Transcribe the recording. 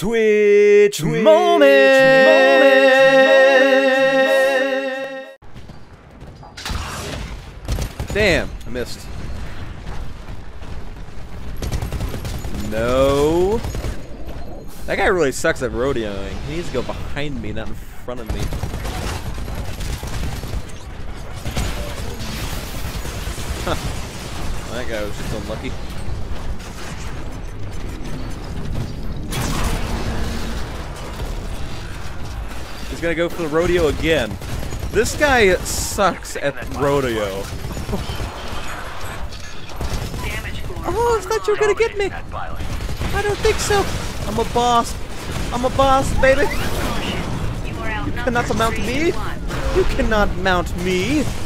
Switch moment. Damn, I missed. No. That guy really sucks at rodeoing. He needs to go behind me, not in front of me. Huh. That guy was just unlucky. He's gonna go for the rodeo again. This guy sucks at rodeo. Oh, I thought you were gonna get me. I don't think so. I'm a boss. I'm a boss, baby. You cannot mount me. You cannot mount me.